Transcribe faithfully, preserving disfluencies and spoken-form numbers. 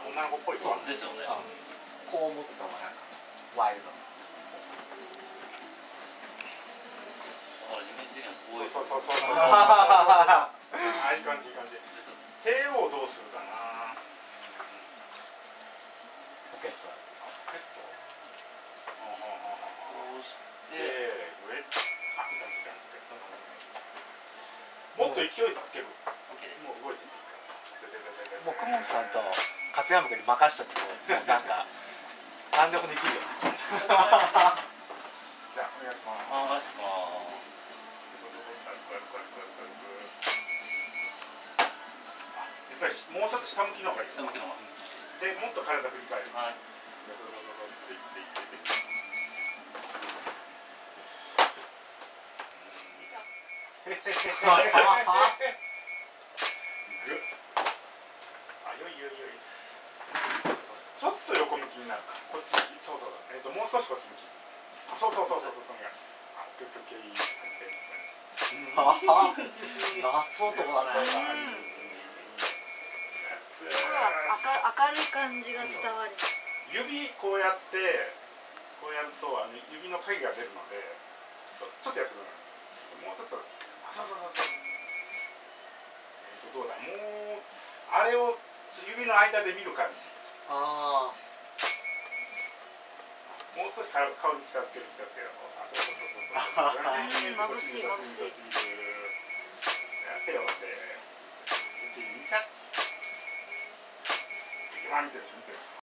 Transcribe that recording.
女の子っぽい。 そうですよね。 こう思った方がなんかワイルド。 あ、イメージ的にはこういう。 そうそうそうそう。あ、いい感じいい感じ。手をどうするかな。 ポケット。 ポケット。 こうして、 で、上。あ、いい感じいい感じ。もっと勢いつける。もう動いていいか。 もうクモンさんと勝山君に任しとくと、もうなんか何でもできるよ。 じゃあお願いします。 お願いします。 やっぱりもうちょっと下向きの方がいい。 下向きの方が。 で、もっと体振り返る。 はい。 あ、よいよいよい。ちょっと横向きになるか。こっち向き。そうそう。えっともう少しこっち向き。そうそうそうそうそう。それが。あ、オッケーオッケーオッケー。 夏男だね。 すごい明るい感じが伝わる。 指こうやってこうやるとあの指の影が出るのでちょっとちょっとやってください。もうちょっと。あ、そうそうそうそう。どうだ、もうあれを指の間で見る感じ。 ああ。 もう少し顔に近づける近づける。あ、そうそうそうそうそう。 眩しい眩しい。 手を合わせ。見た。見てる見てる。